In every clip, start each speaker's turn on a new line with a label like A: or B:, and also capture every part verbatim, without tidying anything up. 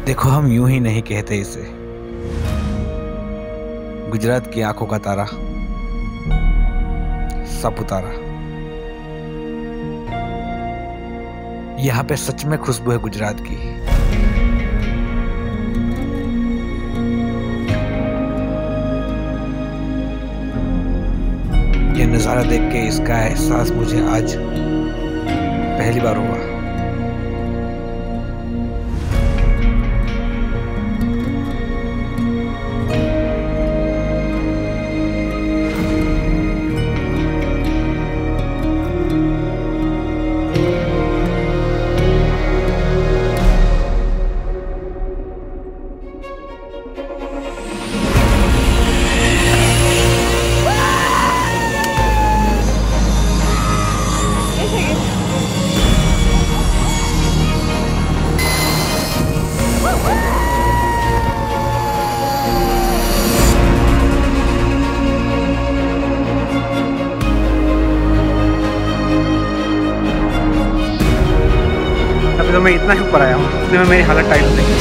A: देखो हम यूं ही नहीं कहते इसे, गुजरात की आंखों का तारा सापुतारा। यहाँ पे सच में खुशबू है गुजरात की। ये नजारा देख के इसका एहसास मुझे आज पहली बार हुआ।
B: तो मैं इतना ही ऊपर आया हूँ, इतने में मेरी हालत टाइट हो गई।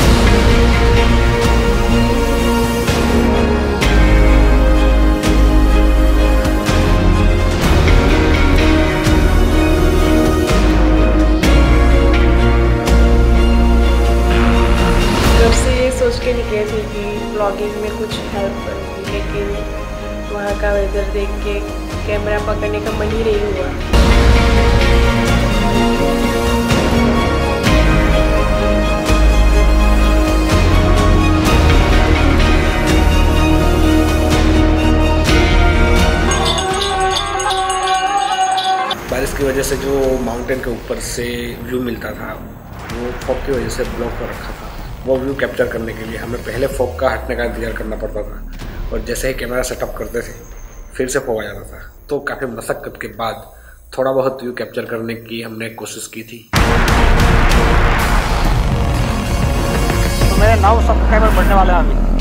C: जब से ये सोच के निकले थे कि ब्लॉगिंग में कुछ हेल्प करूँगी, लेकिन वहाँ का वेदर देख के कैमरा पकड़ने का मन ही नहीं हुआ।
D: बारिश की वजह से जो माउंटेन के ऊपर से व्यू मिलता था वो फॉग की वजह से ब्लॉक कर रखा था। वो व्यू कैप्चर करने के लिए हमें पहले फॉग का हटने का इंतजार करना पड़ता था और जैसे ही कैमरा सेटअप करते थे फिर से फॉग आ जाता था। तो काफ़ी मशक्क़त के बाद थोड़ा बहुत व्यू कैप्चर करने की हमने कोशिश की थी।
B: तो मेरे नौ सब्सक्राइबर बढ़ने वाले हैं अभी।